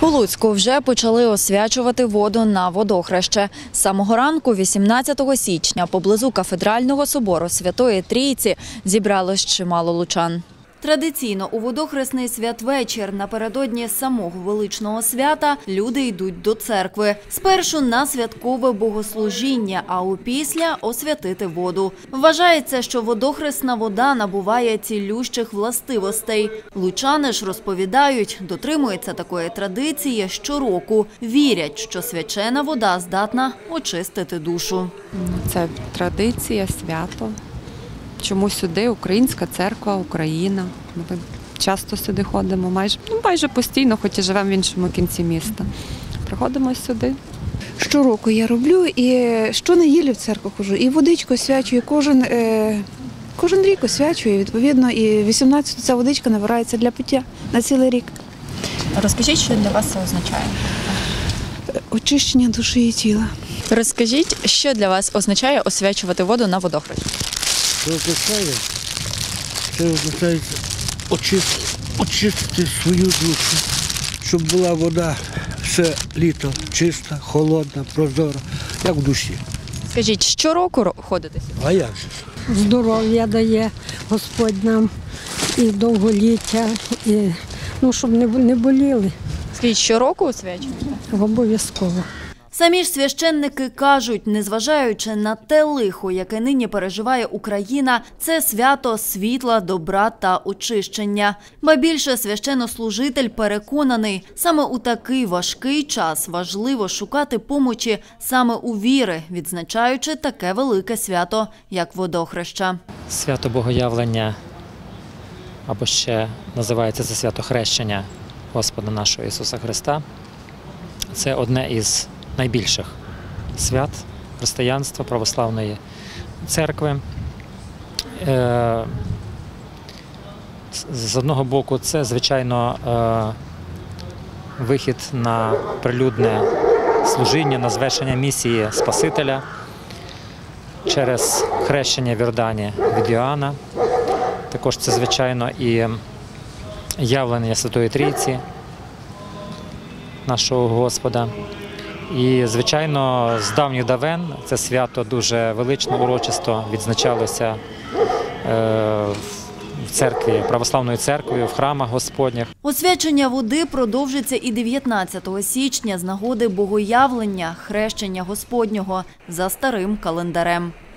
У Луцьку вже почали освячувати воду на водохреще. З самого ранку, 18 січня, поблизу кафедрального собору Святої Трійці зібралось чимало лучан. Традиційно у водохресний святвечір напередодні самого величного свята люди йдуть до церкви. Спершу на святкове богослужіння, а опісля – освятити воду. Вважається, що водохресна вода набуває цілющих властивостей. Лучани ж розповідають, дотримуються такої традиції щороку. Вірять, що свячена вода здатна очистити душу. Це традиція, свято. Чому сюди? Українська церква, Україна. Ми часто сюди ходимо, майже постійно, хоч і живемо в іншому кінці міста. Приходимо сюди. Щороку я роблю і щонеділі в церкву ходжу. І водичку освячую, кожен рік освячую, відповідно. І 18-ту ця водичка набирається для пиття на цілий рік. Розкажіть, що для вас це означає? Очищення душі і тіла. Розкажіть, що для вас означає освячувати воду на водохрещі? Це означає очистити свою душу, щоб була вода все літо чиста, холодна, прозора, як в душі. Скажіть, щороку ходите сюди? А як же? Здоров'я дає Господь нам і довголіття, і щоб не боліли. Скажіть, щороку освячуєте? Обов'язково. Самі ж священники кажуть, незважаючи на те лихо, яке нині переживає Україна, це свято світла, добра та очищення. Ба більше священнослужитель переконаний, саме у такий важкий час важливо шукати помочі саме у віри, відзначаючи таке велике свято, як водохреща. Свято Богоявлення, або ще називається це свято Хрещення Господа нашого Ісуса Христа. Це одне із найбільших свят християнства, православної церкви. З одного боку, це, звичайно, вихід на прилюдне служіння, на звершення місії Спасителя через хрещення в Йордані від Іоанна. Також це, звичайно, і явлення Святої Трійці, нашого Господа. І, звичайно, з давніх давен це свято дуже велично, урочисто відзначалося в церкві, православною церквою, в храмах Господніх. Освячення води продовжиться і 19 січня з нагоди Богоявлення, хрещення Господнього за старим календарем.